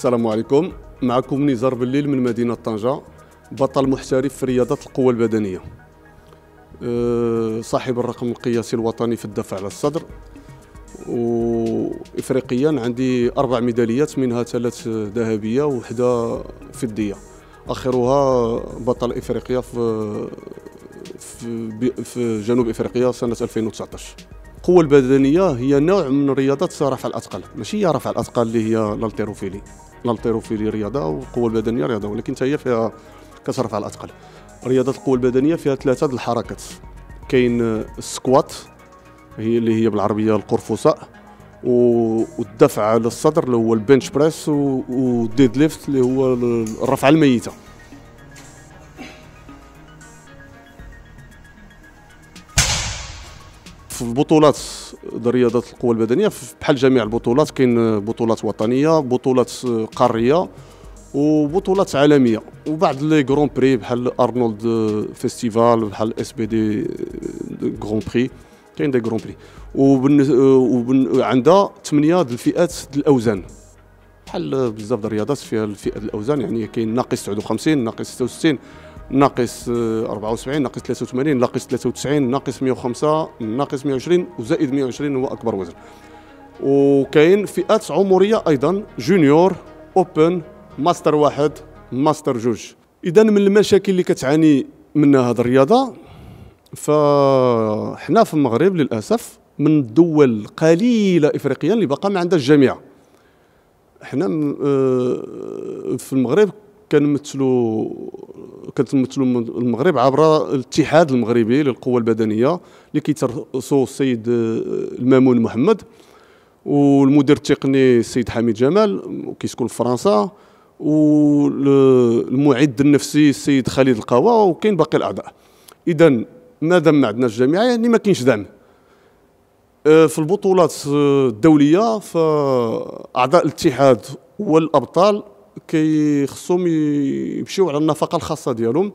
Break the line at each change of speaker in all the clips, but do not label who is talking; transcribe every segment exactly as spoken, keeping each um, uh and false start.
السلام عليكم. معكم نزار بالليل من مدينة طنجة، بطل محترف في رياضة القوة البدنية، صاحب الرقم القياسي الوطني في الدفع على الصدر. وإفريقيا عندي أربع ميداليات، منها ثلاث ذهبية وحدة فضية، آخرها بطل إفريقيا في في في جنوب إفريقيا سنة ألفين وتسعطاش. القوة البدنية هي نوع من رياضة رفع الأثقال، ماشي هي رفع الأثقال اللي هي الالتيروفيلي. الالتيروفيلي رياضة والقوة البدنية رياضة، ولكن هي فيها كترفع الأثقال. رياضة القوة البدنية فيها ثلاثة د الحركات، كاين السكوات هي اللي هي بالعربية القرفصاء، والدفع على الصدر اللي هو البنش بريس، والديد ليفت اللي هو الرفعة الميتة. في البطولات ديال رياضة القوة البدنية بحال جميع البطولات، كاين بطولات وطنية، بطولات قارية، وبطولات عالمية، وبعض لي غرون بري بحال ارنولد فيستيفال، بحال اس بي دي غرون بري، كاين دي غرون بري. وبن عندها ثمانية د الفئات د الاوزان، بحال بزاف د الرياضات فيها الفئة د الاوزان، يعني كاين ناقص تسعة وخمسين، ناقص ستة وستين، ناقص أربعة وسبعين، ناقص ثلاثة وثمانين، ناقص ثلاثة وتسعين، ناقص مئة وخمسة، ناقص مئة وعشرين، وزائد مئة وعشرين هو اكبر وزن. وكاين فئات عمرية ايضا، جونيور، اوبن، ماستر واحد، ماستر جوج. اذا من المشاكل اللي كتعاني منها هذه الرياضه، فحنا في المغرب للاسف من الدول قليله افريقيا اللي باقا ما عندهاش جامعه. حنا في المغرب كنمثلوا كنمثلوا المغرب عبر الاتحاد المغربي للقوه البدنيه اللي كيترأسو السيد المامون محمد، والمدير التقني السيد حميد جمال وكيسكن في فرنسا، والمعد النفسي السيد خالد القوا، وكاين باقي الاعضاء. اذا مادام ما عندناش جامعه يعني ما كاينش دعم. في البطولات الدوليه فاعضاء الاتحاد والابطال كيخصهم يمشيو على النفقه الخاصه ديالهم.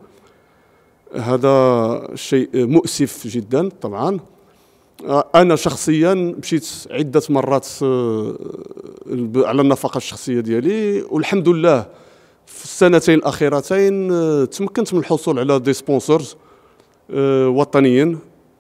هذا شيء مؤسف جدا طبعا. انا شخصيا مشيت عده مرات على النفقه الشخصيه ديالي، والحمد لله في السنتين الاخيرتين تمكنت من الحصول على دي سبونسرز وطنيين.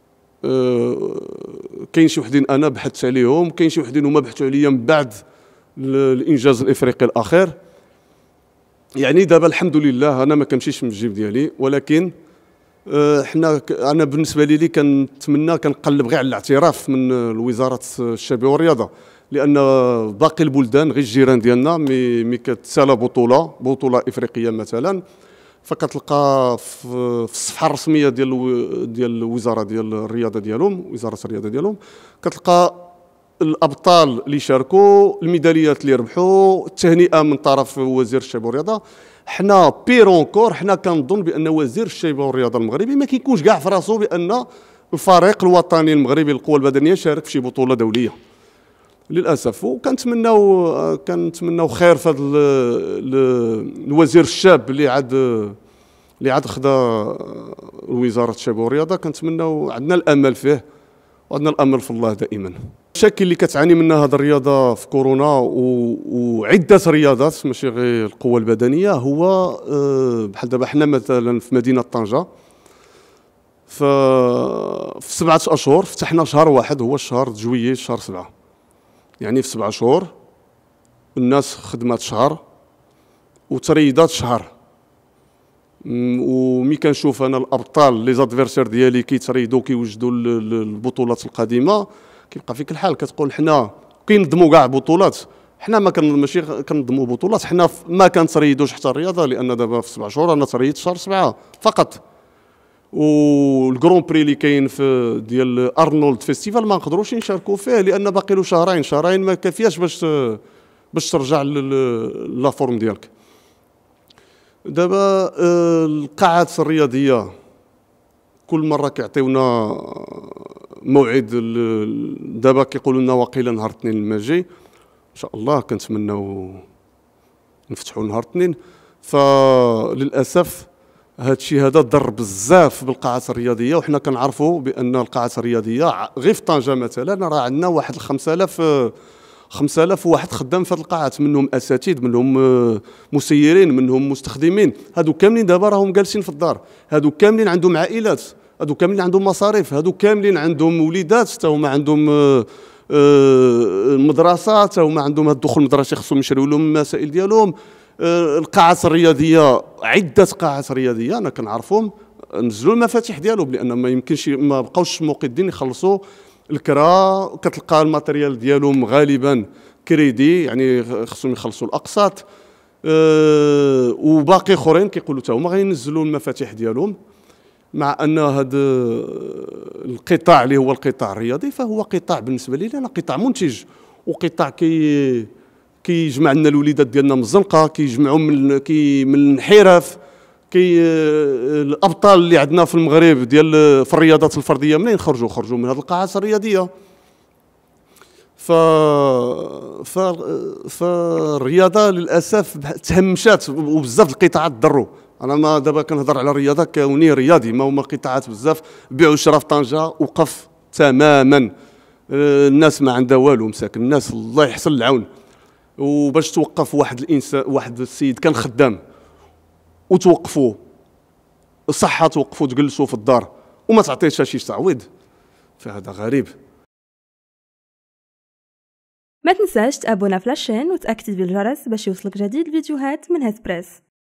كاين شي وحدين انا بحثت عليهم، كاين شي وحدين هما بحثوا عليا من بعد الانجاز الافريقي الاخير. يعني دابا الحمد لله انا ما كنمشيش من الجيب ديالي، ولكن حنا انا بالنسبه لي كنتمنى كنقلب غير على الاعتراف من وزاره الشباب والرياضه، لان باقي البلدان غير الجيران ديالنا مي مي كتسالى بطوله بطوله افريقيه مثلا، فكتلقى في الصفحه الرسميه ديال ديال الوزاره ديال الرياضه ديالهم، وزاره الرياضه ديالهم، كتلقى الابطال اللي شاركوا، الميداليات اللي ربحوا، التهنئه من طرف وزير الشباب والرياضه. حنا بيرونكور حنا كنظن بان وزير الشباب والرياضه المغربي ما كيكونش كاع في راسو بان الفريق الوطني المغربي للقوى البدنيه شارك في شي بطوله دوليه للاسف. وكنتمناو كنتمناو خير في هذا الوزير الشاب اللي عاد اللي عاد خدا وزاره الشباب والرياضه، كنتمناو عندنا الامل فيه وعندنا الامل في الله دائما. المشاكل اللي كتعاني منها هذه الرياضه في كورونا وعده رياضات ماشي غير القوه البدنيه، هو بحال دابا حنا مثلا في مدينه طنجه في سبعه اشهر فتحنا شهر واحد هو الشهر جويي، شهر سبعه، يعني في سبعه شهور الناس خدمات شهر وتريضات شهر. ومي كنشوف انا الابطال لي زادفيرسير ديالي كيتريضوا كيوجدوا البطولات القادمه، كيبقى فيك الحال كتقول حنا كينظموا كاع بطولات، حنا ما كن ماشي كنظموا بطولات، حنا ما كنتريدوش حتى الرياضه، لان دابا في سبع شهور انا تريدت شهر سبعه فقط. والكرون بري اللي كاين في ديال ارنولد فيستيفال ما نقدروش نشاركوا فيه، لان باقي له شهرين شهرين ما كافياش باش باش ترجع لا فورم ديالك. دابا القاعات الرياضيه كل مره كيعطيونا موعد، دابا كيقولوا لنا واقيلا نهار الاثنين الماجي ان شاء الله، كنتمناو نفتحوا نهار الاثنين. فللاسف هذا الشيء هذا ضر بزاف بالقاعات الرياضيه، وحنا كنعرفوا بان القاعات الرياضيه غير في طنجه مثلا راه عندنا واحد خمسة آلاف خمسة آلاف واحد خدام في هذه القاعات، منهم اساتذه، منهم مسيرين، منهم مستخدمين. هادو كاملين دابا راهم جالسين في الدار، هادو كاملين عندهم عائلات، هادو كاملين عندهم مصاريف، هادو كاملين عندهم وليدات، حتى هما عندهم مدرسه، حتى هما عندهم هاد الدخول المدرسي خصهم يشريو لهم المسائل ديالهم. القاعات الرياضيه، عده قاعات رياضيه انا كنعرفهم نزلوا المفاتيح ديالهم، لان ما يمكنش ما بقاوش موقدين يخلصوا الكرا، كتلقى الماتريال ديالهم غالبا كريدي، يعني خصهم يخلصوا الاقساط. أه وباقي اخرين كيقولوا حتى هما غينزلوا المفاتيح ديالهم. مع ان هذا القطاع اللي هو القطاع الرياضي فهو قطاع بالنسبه لي انا قطاع منتج، وقطاع كي كيجمع لنا الوليدات ديالنا من الزنقه، كيجمعوا من كي من الانحراف، كي الابطال اللي عندنا في المغرب ديال في الرياضات الفرديه منين خرجوا؟ خرجوا من هذه القاعات الرياضيه. ف ف فالرياضه للاسف تهمشات، وبزاف القطاعات ضروا. انا ما دابا كنهضر على الرياضه كوني رياضي، ما هما قطاعات بزاف. بيع وشراء في طنجه وقف تماما، الناس ما عندها والو، مساكن الناس الله يحسن العون. وباش توقف واحد الانسان، واحد السيد كان خدام وتوقفوه صحة، توقفوه تجلسوه في الدار وما تعطيهش شي تعويض، فهذا غريب.
ما تنساش تابونا في لاشين وتأكد بالجرس باش يوصلك جديد الفيديوهات من هاد بريس.